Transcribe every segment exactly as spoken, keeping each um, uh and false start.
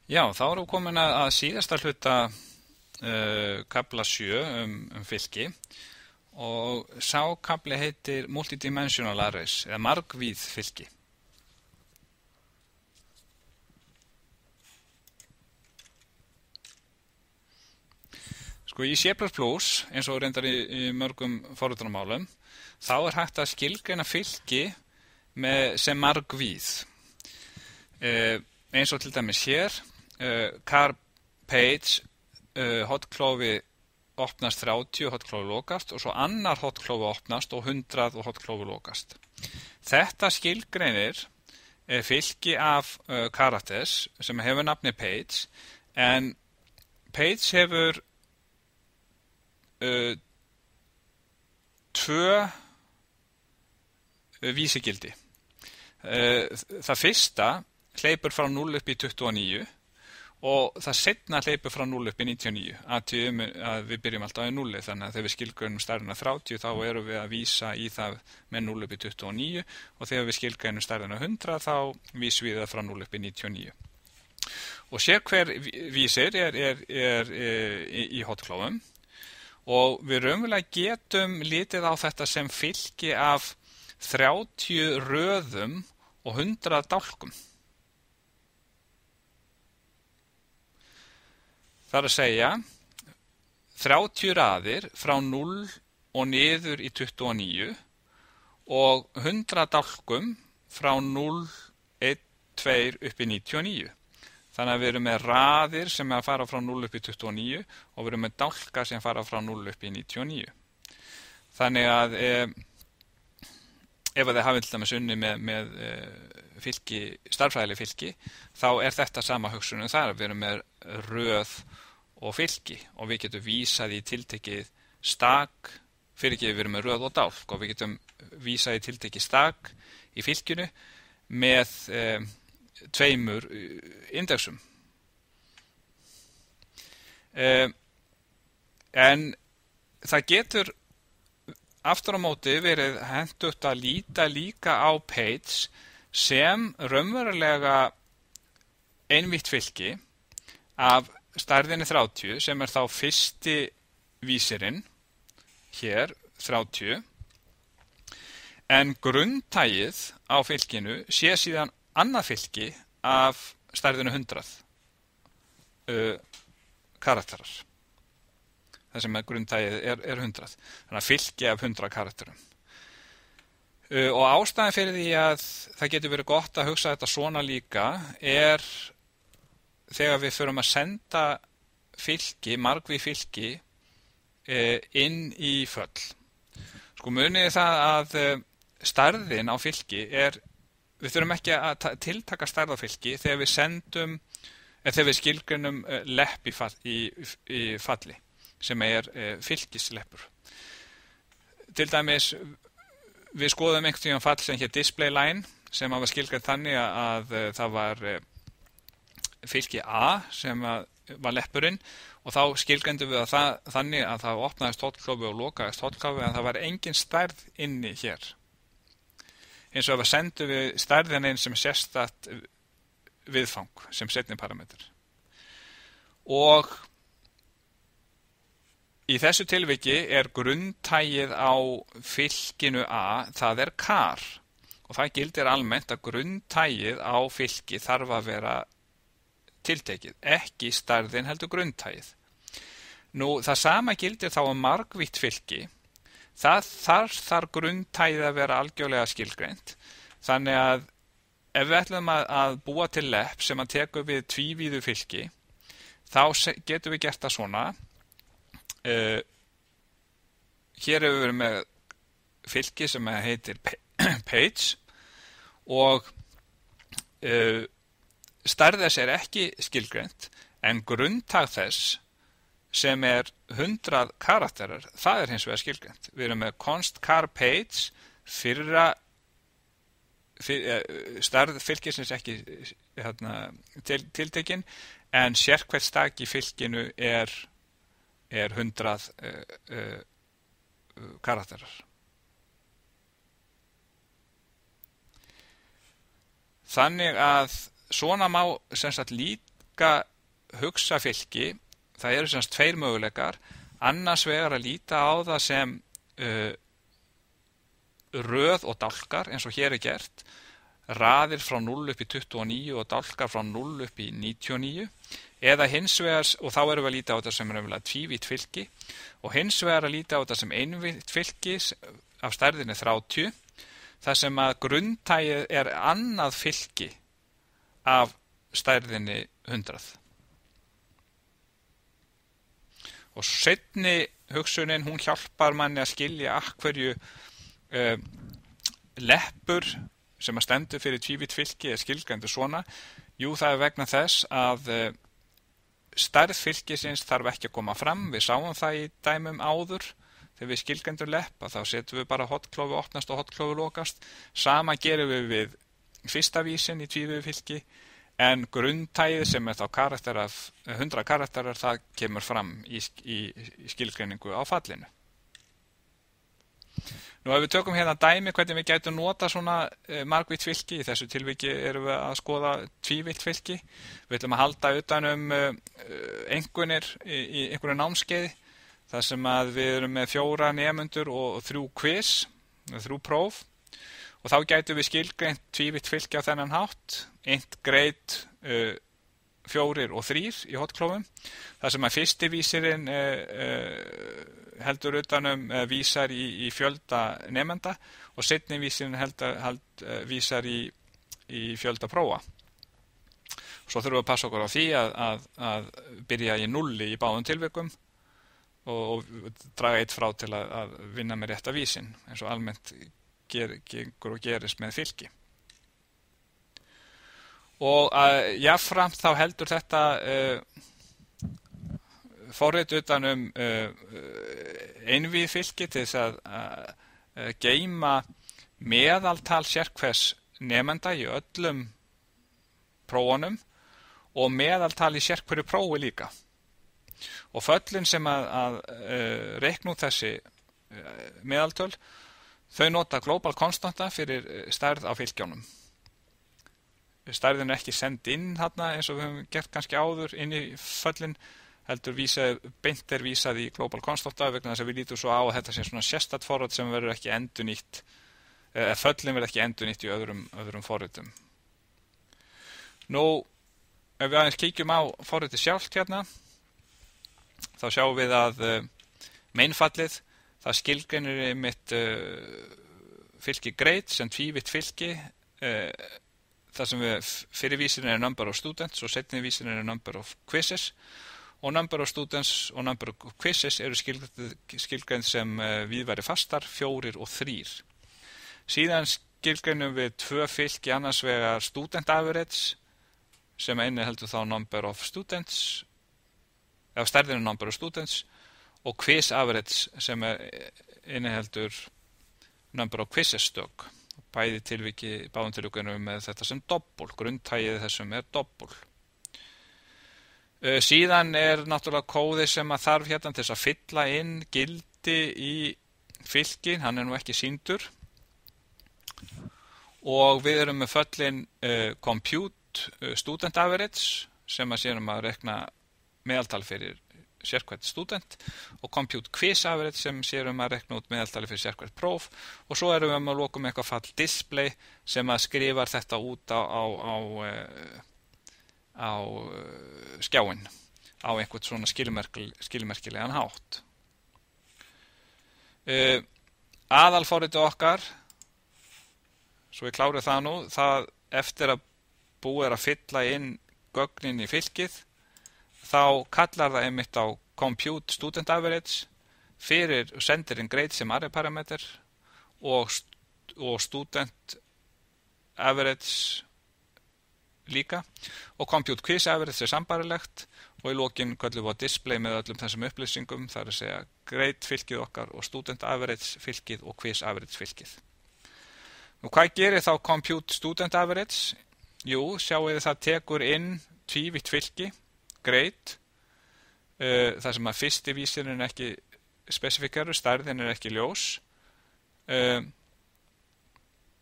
Já, þá erum við komin að, að síðasta hluta uh, kafla sjö um, um fylki og sá kafli heitir Multidimensional Arrays eða margvíð fylki. Sko í C plus plus, eins og reyndar í, í mörgum forritunarmálum, þá er hægt að skilgreina fylki með, sem margvíð. Uh, eins og til dæmis hér, uh, car page, uh, hotklofi opnast þrjátíu, hotklofi lokast og svo annar hotklofi opnast og hundrað og hotklofi lokast. Þetta skilgreinir uh, fylki af uh, characters sem hefur nafni page, en page hefur uh, tvö uh, vísigildi. Uh, það fyrsta hleypur frá núll upp í tuttugu og níu og það seinna hleypur frá núll upp í níutíu og níu. Athugum að við byrjum alltaf í núlli, þannig að þegar við skilgreinum stærðina þrjátíu þá erum við að vísa í það með núll upp í tuttugu og níu og þegar við skilgreinum stærðina hundrað þá vísum við það frá núll upp í níutíu og níu. Og sér hver vísir er, er, er, er í, í hotklófum og við raunverulega getum litið á þetta sem fylki af þrjátíu röðum og hundrað dálkum. Það er að segja þrjátíu raðir frá núll og niður í tuttugu og níu og hundrað dálkum frá núll, eitt, tvö upp í níutíu og níu. Þannig að við erum með raðir sem að fara frá núll upp í tuttugu og níu og við erum með dálka sem fara frá núll upp í níutíu og níu. Þannig að eh, ef þið hafið til dæmis unni með, með fylki, stærðfræðileg fylki, þá er þetta sama hugsunum þar. Við erum með röð og fylki og við getum vísað í tiltekið stak, fyrir ekki við erum með röð og dálk og við getum vísað í tiltekið stak í fylkinu með eh, tveimur indexum. Eh, en það getur aftur á móti verið hentugt að líta líka á page sem raunverulega einvítt fylki af stærðinni þrjátíu sem er þá fyrsti vísirinn hér þrjátíu en grunntægið á fylkinu sé síðan annað fylki af stærðinni hundrað uh, karakterar. Það sem er grunntægið er, er hundrað. Þannig að fylki af hundrað karakterum. Uh, og ástæðan fyrir því að það getur verið gott að hugsa þetta svona líka er þegar við förum að senda fylki, margvíð fylki uh, inn í föll. Sko muniði það að uh, stærðin á fylki er, við þurfum ekki að tiltaka stærð á fylki þegar við sendum, eða þegar við skilgreinum uh, lepp í, fall, í, í falli. Sem er e, fylkisleppur. Til dæmis, við skoðum einhvern tímann fall sem hér display line, sem var skilgreint þannig að, að, að það var e, fylki A sem að, var leppurinn og þá skilgreintum við að það, þannig að það opnaðist hotklofi og lokaðist hotklofi en það var engin stærð inni hér. Eins og að sendum við stærðin einn sem sérstætt viðfang, sem seinni parameter. Og í þessu tilviki er grunntægið á fylkinu A, það er char og það gildir almennt að grunntægið á fylki þarf að vera tiltekið, ekki stærðin heldur grunntægið. Nú, það sama gildir þá um margvítt fylki, það þarf þar grunntægið að vera algjörlega skilgreint, þannig að ef við ætlum að, að búa til lepp sem að tekur við tvívíðu fylki, þá getum við gert það svona. Uh, hér hefur við með fylki sem heitir page og uh, stærð þess er ekki skilgreint en grunntag þess sem er hundrað karakterar, það er hins vegar skilgreint. Við erum með const char page fyrra fyr, uh, stærð fylkisins ekki hérna, til, tiltekin en sérhvert stak í fylkinu er er hundrað uh, uh, karakterar. Þannig að svona má sem sagt líka líka hugsa fylki, það eru semst tveir möguleikar, annars vegar að líta á það sem uh, röð og dálkar eins og hér er gert, raðir frá núll upp í tuttugu og níu og dálkar frá núll upp í níutíu og níu, eða hins vegar, og þá erum við að líta á þetta sem raunverulega tvívítt fylki, og hins vegar að líta á þetta sem einvítt fylki af stærðinni þrjátíu, þar sem að grunntægið er annað fylki af stærðinni hundrað. Og seinni hugsunin, hún hjálpar manni að skilja af hverju uh, leppur sem að stendur fyrir tvívítt fylki er skilgreindur svona. Jú, það er vegna þess að uh, stærð fylkisins þarf ekki að koma fram. Við sáum það í dæmum áður. Þegar við skilgreindur lepp, þá setjum við bara hotklófi opnast og hotklófi lokast. Sama gerum við við fyrsta vísin í tvívítt fylki, en grunntægið sem er þá karakterar, hundrað karakterar, það kemur fram í, í, í skilgreiningu á fallinu. Nú ef við tökum hérna dæmi hvernig við gætum nota svona e, margvítt fylki, í þessu tilviki erum við að skoða tvívítt fylki. Við ætlum að halda utan um e, einkunnir í, í einhverju námskeiði, þar sem að við erum með fjóra nemendur og þrjú quiz, þrjú próf. Og þá gætum við skilgreint tvívítt fylki á þennan hátt, int grade uh, fjórir og þrír í hotklófum, þar sem að fyrsti vísirinn uh, uh, heldur utanum uh, vísar í, í fjölda nemenda og seinni vísirinn heldur, held, uh, vísar í, í fjölda prófa. Svo þurfum við að passa okkur á því að, að, að byrja í nulli í báðum tilvikum og, og draga eitt frá til að, að vinna með rétta vísin, eins og almennt ger, gengur og gerist með fylki. Og uh, jafnframt þá heldur þetta uh, forrit utan um uh, einvíð fylki til þess að uh, geyma meðaltal sérhvers nemenda í öllum prófunum og meðaltal í sérhverju prófi líka. Og föllin sem að, að uh, reikna út þessi uh, meðaltöl, þau nota global konstanta fyrir stærð á fylkjónum. Stærðin er ekki send inn þarna eins og við höfum gert kannski áður inn í föllin, heldur vísað, beint er vísað í global konstanta vegna þess að við lítum svo á að þetta sé svona sérstætt forrit sem verður ekki endurnýtt, eða föllin verður ekki endurnýtt í öðrum, öðrum forritum. Nú, ef við aðeins kíkjum á forritið sjálft hérna, þá sjáum við að uh, meinfallið, það skilgreinir mitt uh, fylki grade sem tvívítt fylki, uh, þar sem við fyrir vísirinn er number of students og seinni vísirinn er number of quizzes, og number of students og number of quizzes eru skilgreind sem uh, víðværi fastar, fjórir og þrír. Síðan skilgreinum við tvö fylki, annars vegar student average sem inniheldur þá number of students, eða stærðinu number of students, og quiz average sem inniheldur number of quizzes stök. Bæði tilviki, báðum tilvíkunum með þetta sem doppul, grunntægið þessum er doppul. Uh, síðan er náttúrulega kóði sem að þarf hérna til þess að fylla inn gildi í fylkin, hann er nú ekki sýndur. Og við erum með föllin uh, compute uh, student average sem að séum að rekna meðaltal fyrir sérhvert student og compute quiz average sem séum að rekna út meðaltali fyrir sérhvert próf, og svo erum við að lokum eitthvað fall display sem að skrifar þetta út á, á, á, á skjáin á einhvern svona skilmerkil, skilmerkilegan hátt. Uh, aðalforritið okkar, svo við klárið það nú, það eftir að búið er að fylla inn gögnin í fylkið, þá kallar það einmitt á compute student average fyrir sendir inn grade sem array parameter og, og student average líka, og compute quiz average er sambarilegt, og í lokin kallum við á display með öllum þessum upplýsingum, það er að segja grade fylkið okkar og student average fylkið og quiz average fylkið. Nú hvað gerir þá compute student average? Jú, sjáu þið það tekur inn tvívítt fylki, grade, uh, þar sem að fyrsti vísirinn er ekki spesifikaru, stærðin er ekki ljós, uh,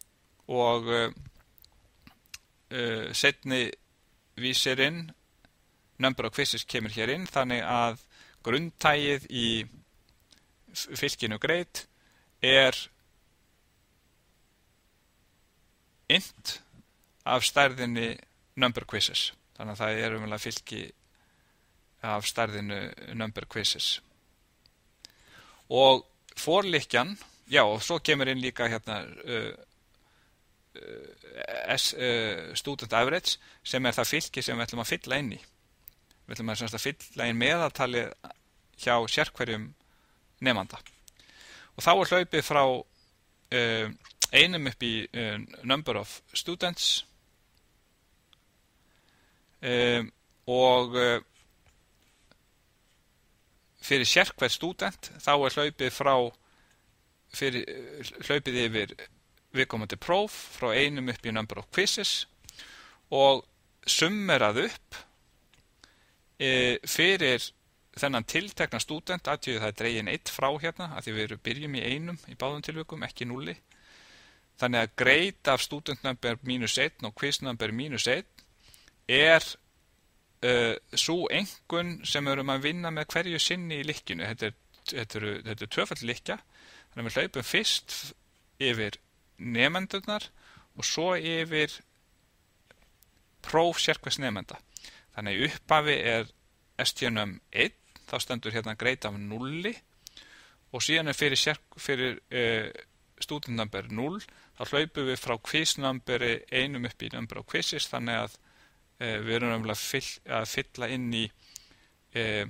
og uh, uh, seinni vísirinn number of quizzes kemur hér inn, þannig að grunntægið í fylkinu grade er int af stærðinni number quizzes. Þannig að það er umvel að fylki af stærðinu number quizzes. Og forlikjan, já, og svo kemur inn líka hérna uh, uh, uh, student average sem er það fylki sem við ætlum að fylla inn í. Við ætlum að, að fylla inn meðaltalið hjá sérhverjum nemanda. Og þá er hlaupið frá uh, einum upp í uh, number of students um, og uh, fyrir sérhver student þá er hlaupið frá fyrir, hlaupið yfir viðkomandi próf frá einum upp í number of quizzes og summerað upp e, fyrir þennan tiltekna student að það er dregin eitt frá hérna að því við erum byrjum í einum í báðum tilvikum, ekki núlli. Þannig að grade af student number mínus einn og quiz number mínus einn er Uh, svo engun sem við erum að vinna með hverju sinni í lykkjunu. Þetta er, þetta er, þetta er tvöfald lykkja, þannig að við hlaupum fyrst yfir nemendurnar og svo yfir próf sérhvers nemenda. Þannig að upphafi er S T N einn, þá stendur hérna grade af núlli og síðan er fyrir, sér, fyrir uh, student number núll, þá hlaupum við frá quiz numberi einum upp í number of quizzes, þannig að Uh, við erum að, fyll, að fylla inn í uh,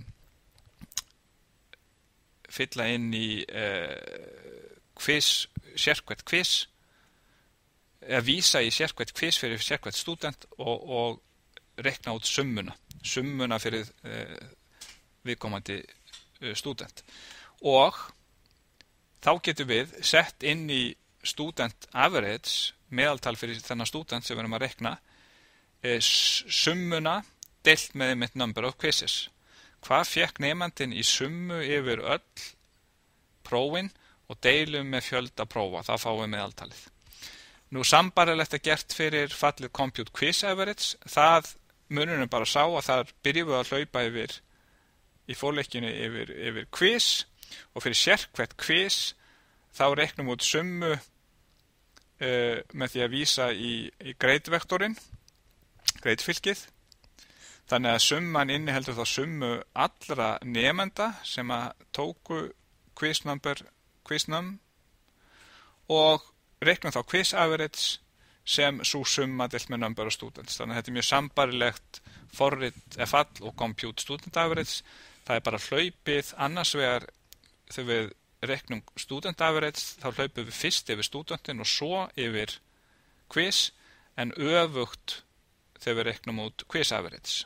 fylla inn í uh, quiz, sérhvert quiz eða vísa í sérhvert quiz fyrir sérhvert student og, og reikna út summuna summuna fyrir uh, viðkomandi uh, student og þá getum við sett inn í student average meðaltal fyrir þennan student sem við erum að reikna summuna deilt með mitt number of quizzes. Hvað fekk nemandinn í summu yfir öll prófin og deilum með fjölda prófa, það fáum við meðaltalið. Nú sambarilegt er gert fyrir fallið compute quiz average, það munurinn bara sá að þar byrjum við að hlaupa yfir í forleikinu yfir, yfir quiz og fyrir sérhvert quiz þá reiknum út summu uh, með því að vísa í, í grade-vektorinn grade-fylkið. Þannig að summan inniheldur þá summu allra nemenda sem að tóku quiz number, quiz num og reiknum þá quiz average sem svo summa deilt með number of students. Þannig að þetta er mjög sambarilegt forrit F all og compute student average. Það er bara hlaupið annars vegar þegar við reiknum student average þá hlaupum við fyrst yfir studentin og svo yfir quiz en öfugt þegar við reiknum út quiz average.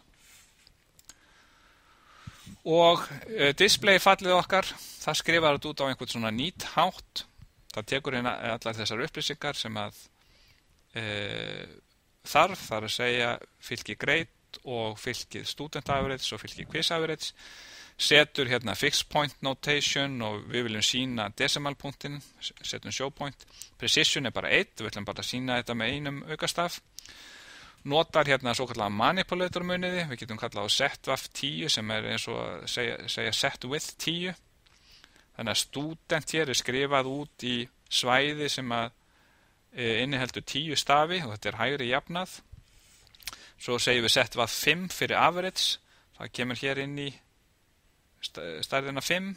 Og uh, display fallið okkar, það skrifar þetta út á einhvern svona nýtt hátt. Það tekur inn allar þessar upplýsingar sem að uh, þarf, þar að segja fylki grade og fylki student average og fylki quiz average. Setur hérna fixed point notation og við viljum sína decimal punktin, setjum show point. Precision er bara eitt, við viljum bara sína þetta með einum aukastaf. Notar hérna svo kallega manipulator muniði, við getum kallað á setwaf tíu sem er eins og að segja, segja setwidth tíu. Þannig að student hér er skrifað út í svæði sem að e, inniheldur tíu stafi og þetta er hægri jafnað. Svo segjum við setwaf fimm fyrir average, það kemur hér inn í stærðina fimm.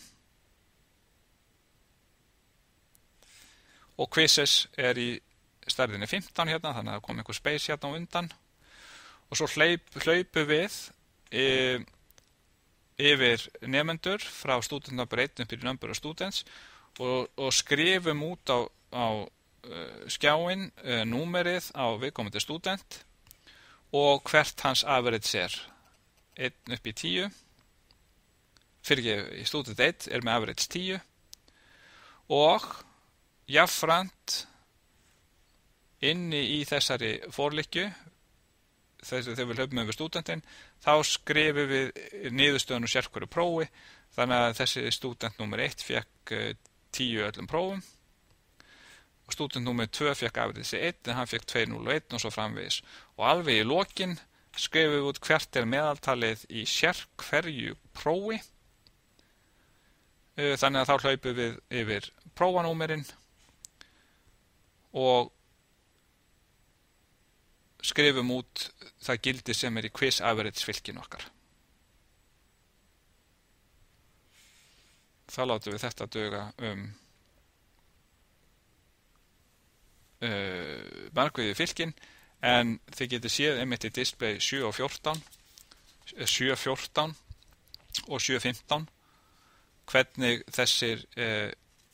Og quizzes er í stærðinni fimmtán hérna, þannig að það kom einhver space hérna á undan og svo hlaup, hlaupu við e, yfir nemendur frá student number einn upp í number of students og, og skrifum út á, á uh, skjáin uh, númerið á viðkomandi student og hvert hans average er einn upp í tíu fyrir ekki í student einn er með average tíu og jafnframt inni í þessari forlikju þegar við hlaupum yfir studentin þá skrifum við niðurstöðun úr sérhverju prófi þannig að þessi student númer eitt fekk tíu öllum prófum og student númer tvö fekk average einn en hann fekk tvö núll og einn og svo framvegis og alveg í lokin skrifum við út hvert er meðaltalið í sérhverju prófi. Þannig að þá hlaupum við yfir prófanúmerin og skrifum út það gildi sem er í quiz average fylkinu okkar. Þá látum við þetta duga um uh, markviði fylkin, en þið getur séð einmitt í display sjö og fjórtán, sjö fjórtán og sjö fimmtán hvernig þessir uh,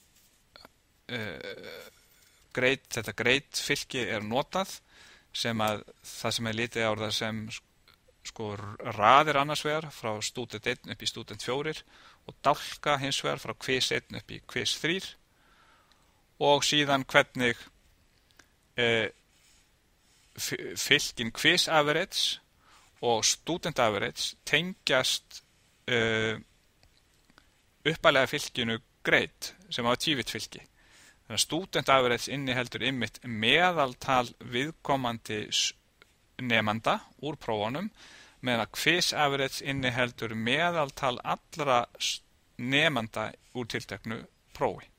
uh, greit, þetta greit fylki er notað, sem að það sem er litið á það sem sko raðir annars vegar frá student einn upp í student fjórir og dálka hins vegar frá quiz einn upp í quiz þrír, og síðan hvernig eh, fylkin quiz average og student average tengjast eh, uppalega fylkinu greit sem á tífit fylki. Þannig að student average inniheldur einmitt meðaltal viðkomandi nemanda úr prófunum, meðan að quiz average inniheldur meðaltal allra nemanda úr tilteknu prófi.